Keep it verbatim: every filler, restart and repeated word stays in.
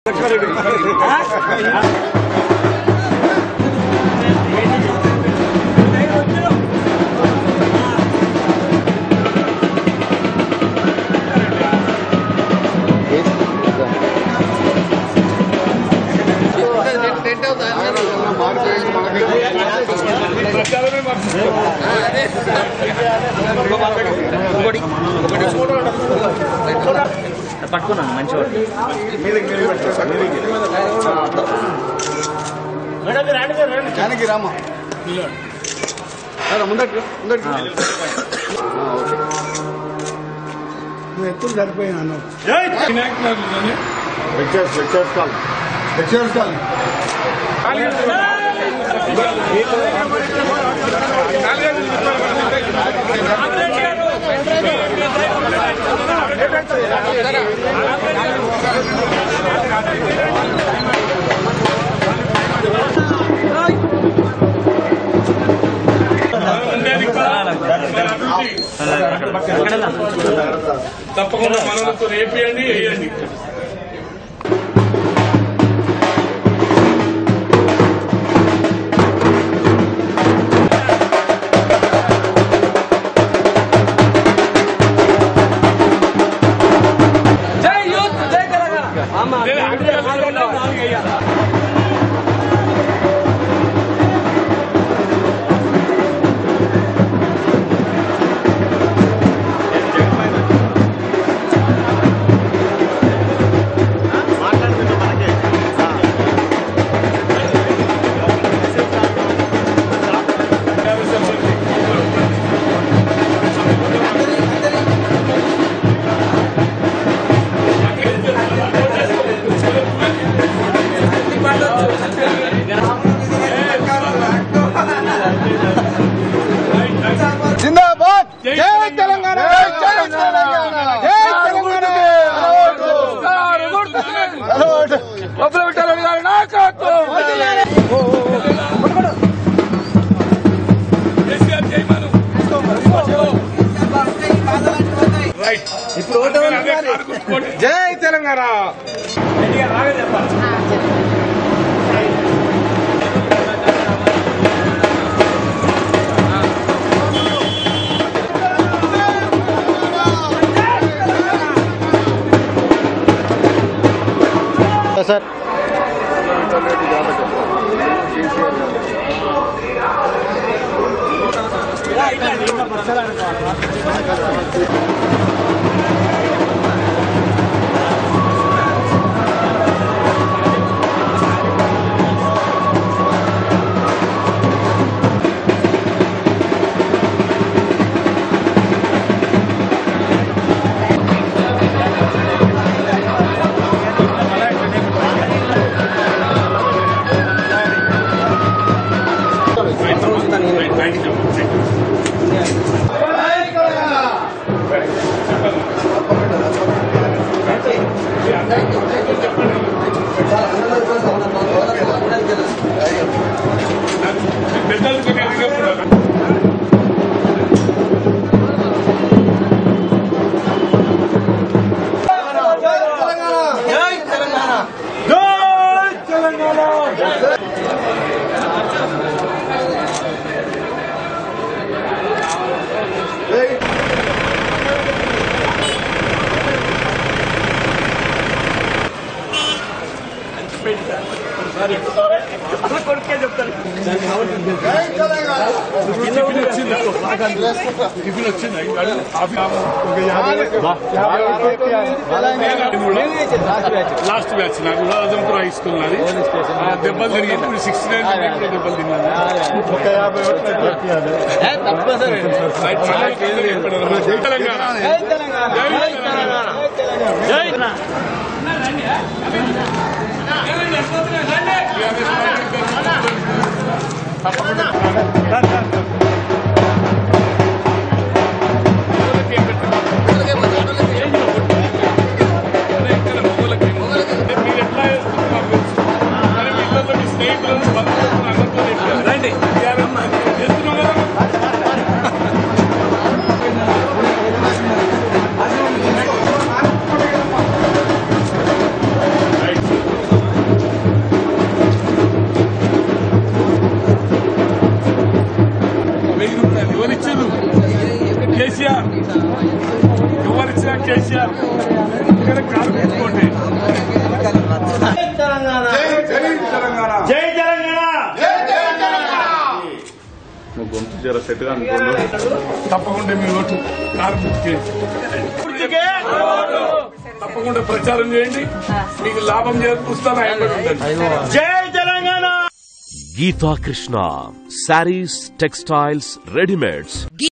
పట్టుకున్నాను మంచిగా రామా ముందట్టు ముందట్టు నువ్వు ఎత్తులు సరిపోయినాను తప్పకుండా మనతో రేపేయండి వేయండి. జై తెలంగాణ. సార్ లాస్ట్ బ్యాచ్ నాకు అదంపుర హై స్కూల్ నాది దెబ్బలు జరిగి ఇప్పుడు సిక్స్టీ నైన్ దెబ్బలు తిన్నాను. తెలంగాణ కేసీఆర్ ఎవరిచ్చినా కేసీఆర్ ఇక్కడ కార్మికోండి. జై తెలంగాణ. గొంతు జర సెట్గా తప్పకుండా మీ ఓటు కార్మికుడికి తప్పకుండా ప్రచారం చేయండి. మీకు లాభం చేకూరుస్తాను. జై Telangana. Geetha Krishna saris, textiles, readymades,